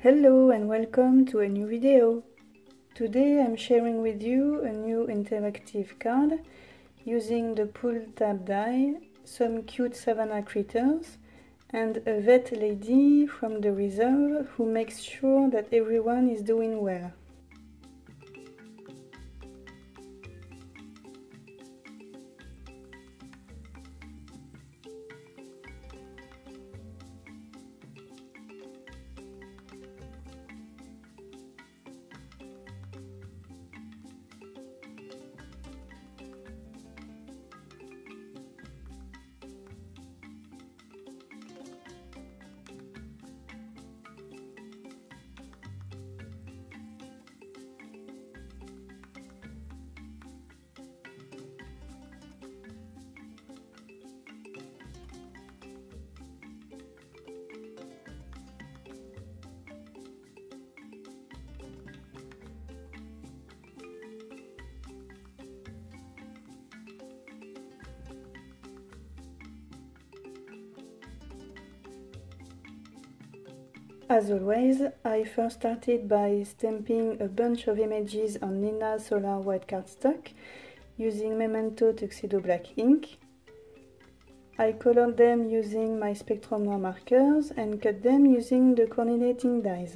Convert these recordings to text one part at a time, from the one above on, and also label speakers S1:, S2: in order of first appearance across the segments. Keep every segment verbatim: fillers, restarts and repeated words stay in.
S1: Hello and welcome to a new video. Today I'm sharing with you a new interactive card using the pull tab die, some cute savanna critters, and a vet lady from the reserve who makes sure that everyone is doing well. As always, I first started by stamping a bunch of images on Nina's Solar White cardstock using Memento Tuxedo Black ink. I colored them using my Spectrum Noir markers and cut them using the coordinating dies.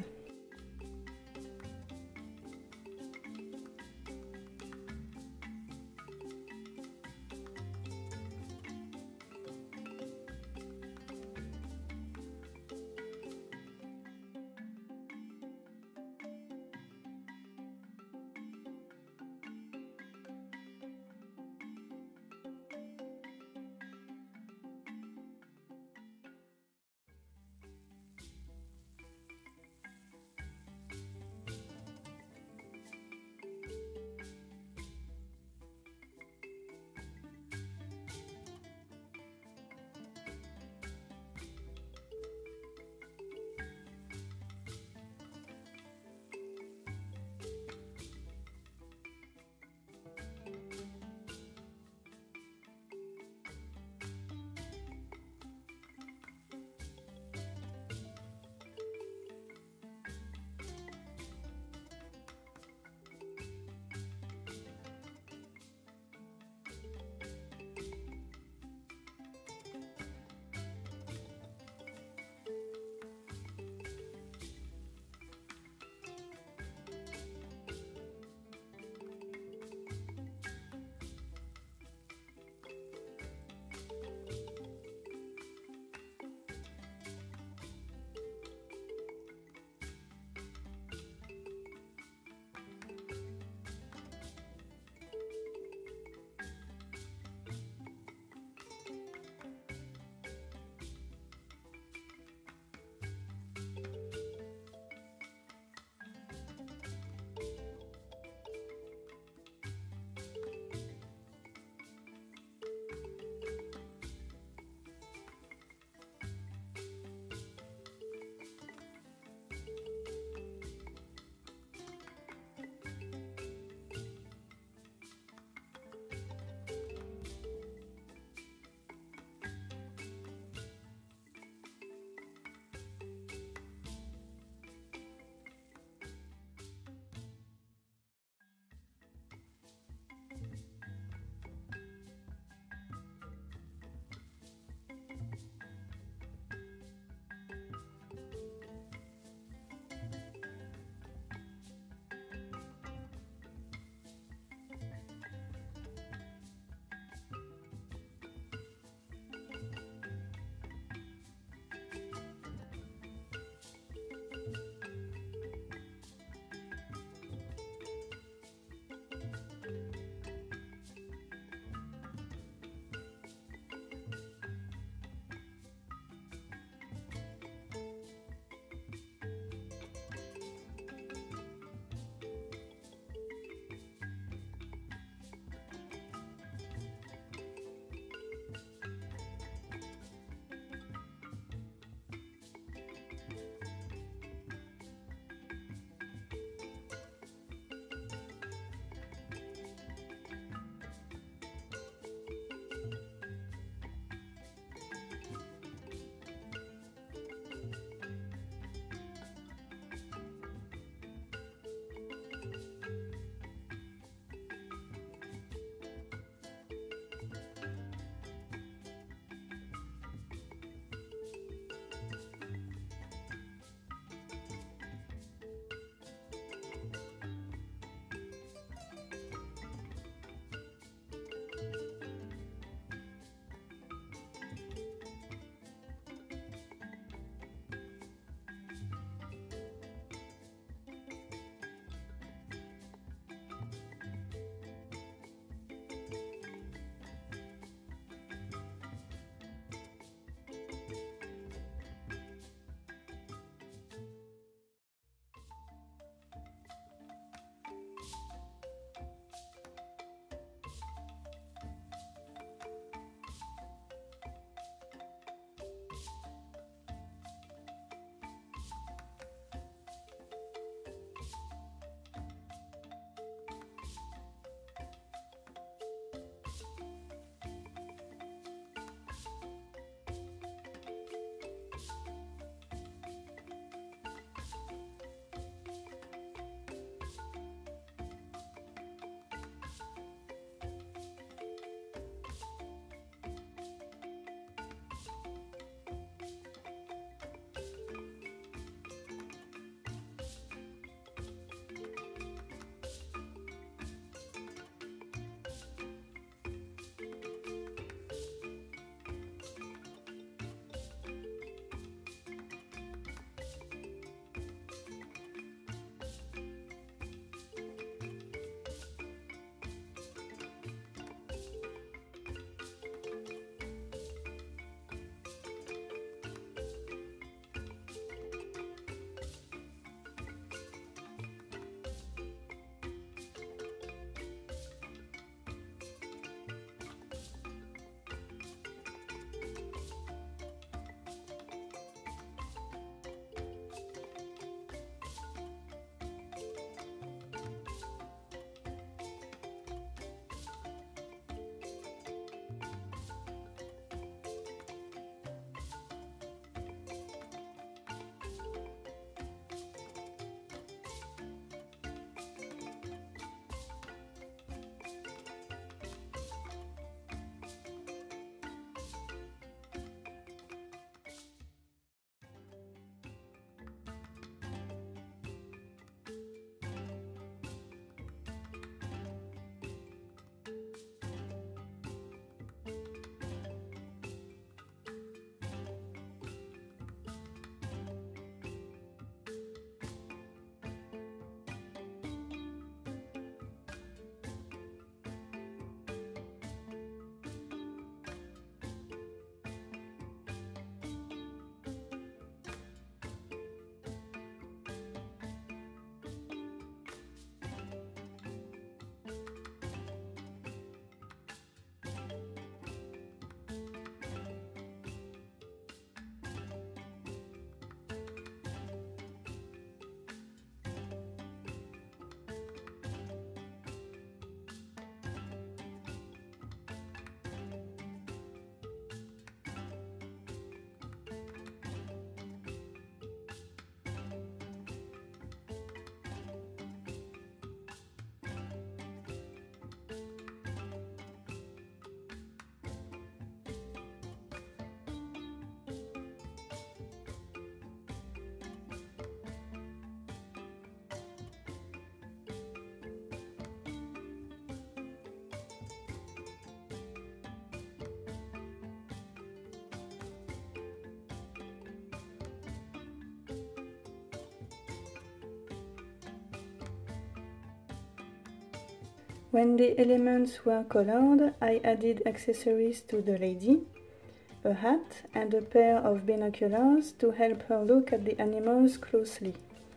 S1: When the elements were colored, I added accessories to the lady, a hat and a pair of binoculars to help her look at the animals closely.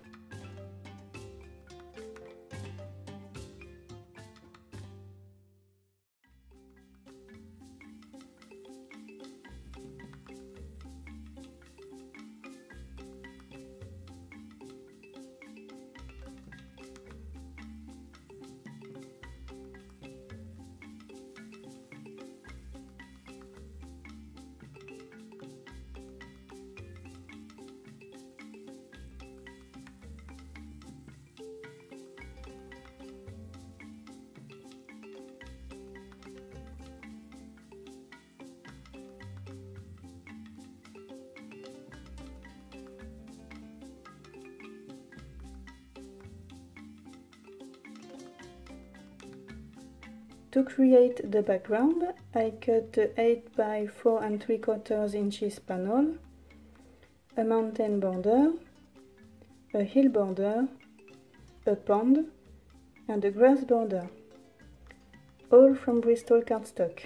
S1: To create the background, I cut a eight by four and three quarters inches panel, a mountain border, a hill border, a pond, and a grass border, all from Bristol cardstock.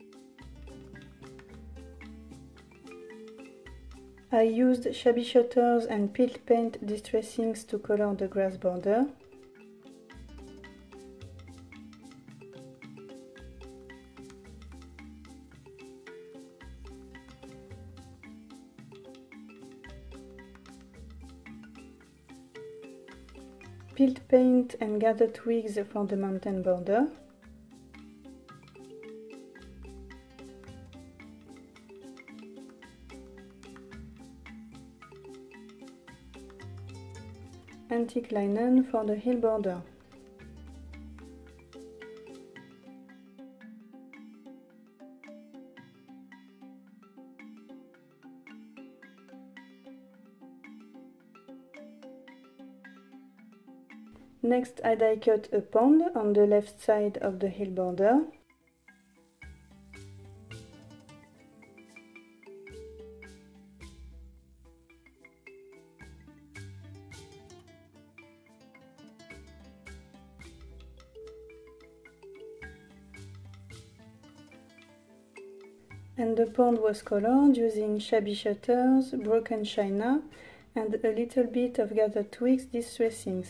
S1: I used shabby shutters and peeled paint distressings to color the grass border. Peeled paint and gathered twigs for the mountain border. Antique linen for the hill border. Next, I die cut a pond on the left side of the hill border. And the pond was colored using shabby shutters, broken china, and a little bit of gathered twigs distressings.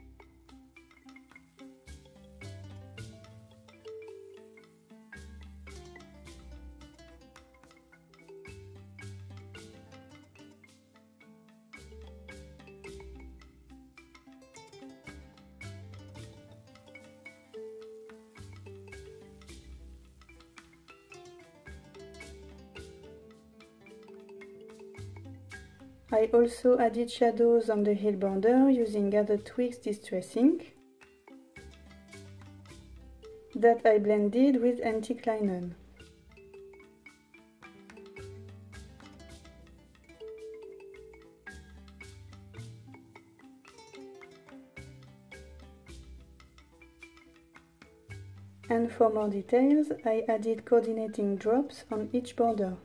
S1: I also added shadows on the hill border using gathered twigs distressing that I blended with antique linen. And for more details, I added coordinating drops on each border.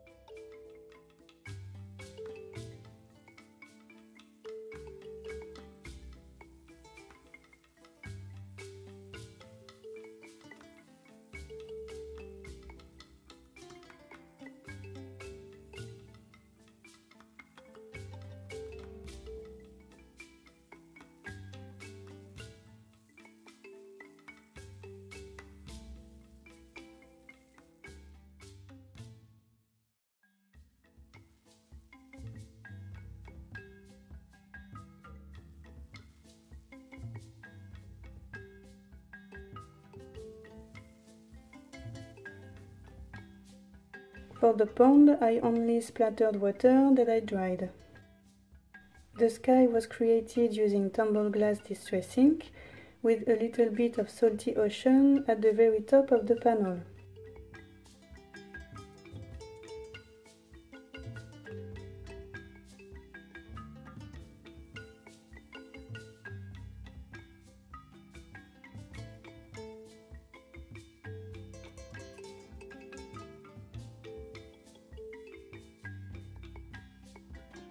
S1: For the pond, I only splattered water that I dried. The sky was created using tumbled glass distressing, with a little bit of salty ocean at the very top of the panel.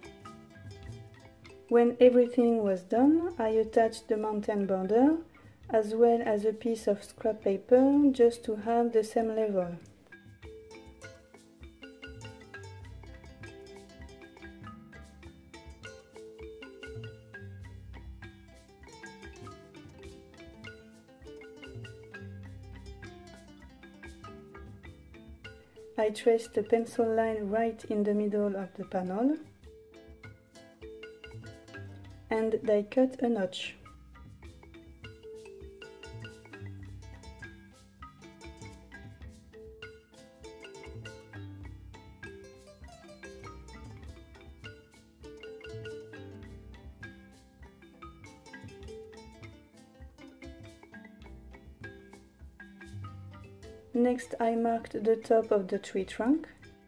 S1: When everything was done, I attached the mountain border, as well as a piece of scrap paper just to have the same level. I traced a pencil line right in the middle of the panel and I cut a notch. Next, I marked the top of the tree trunk,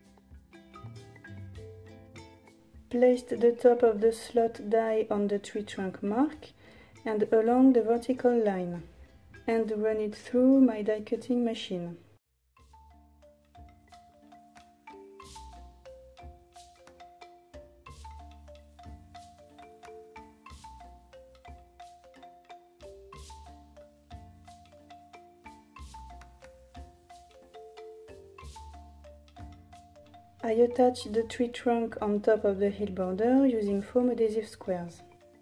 S1: placed the top of the slot die on the tree trunk mark and along the vertical line, and run it through my die cutting machine. I attached the tree trunk on top of the hill border using foam adhesive squares.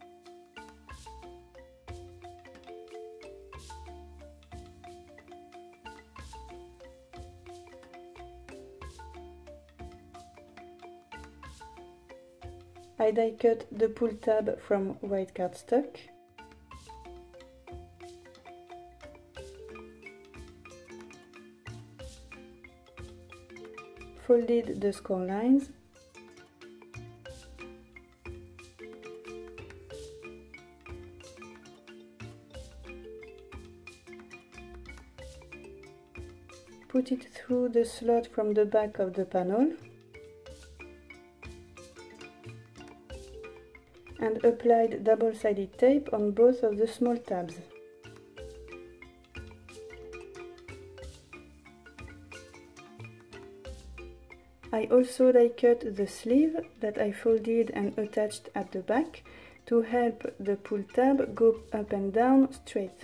S1: I die cut the pull tab from white cardstock. Folded the score lines, put it through the slot from the back of the panel, and applied double-sided tape on both of the small tabs. I also die cut the sleeve that I folded and attached at the back to help the pull tab go up and down straight.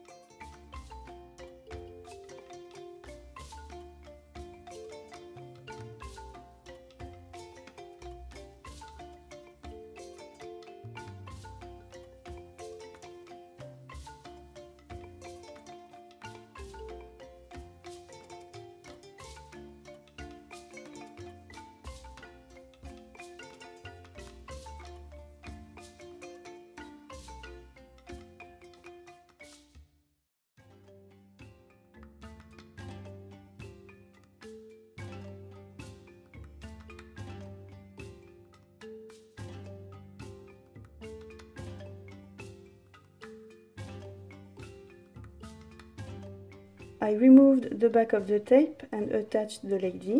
S1: I removed the back of the tape and attached the lady.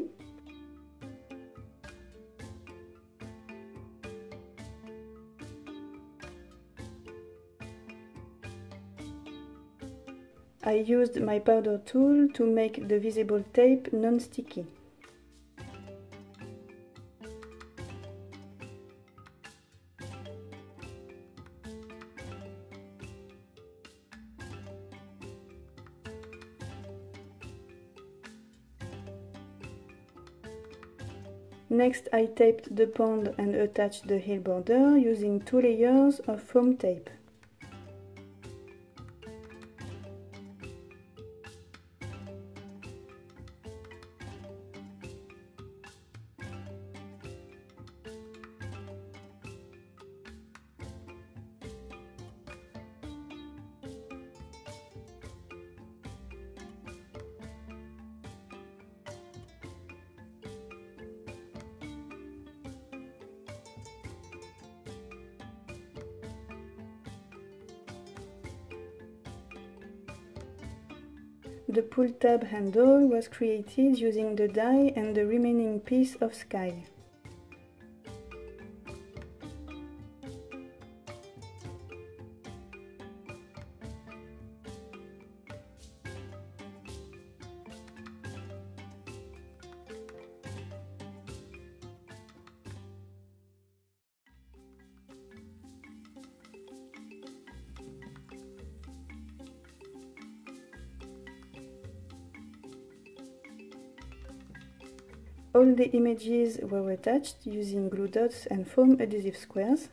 S1: I used my powder tool to make the visible tape non-sticky. Next, I taped the pond and attached the heel border using two layers of foam tape. The pull tab handle was created using the die and the remaining piece of sky. All the images were attached using glue dots and foam adhesive squares.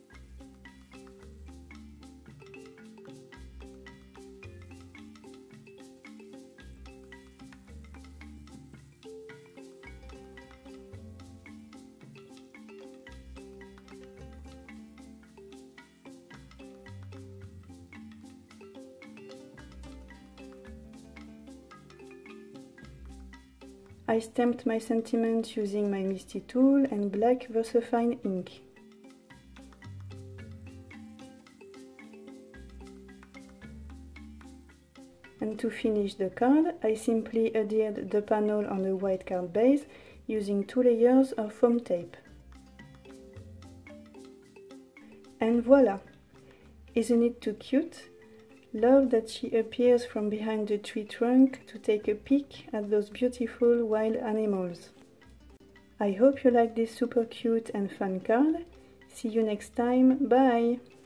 S1: I stamped my sentiments using my Misty tool and black VersaFine ink. And to finish the card, I simply adhered the panel on a white card base using two layers of foam tape. And voila! Isn't it too cute? Love that she appears from behind the tree trunk to take a peek at those beautiful wild animals. I hope you like this super cute and fun card. See you next time, bye!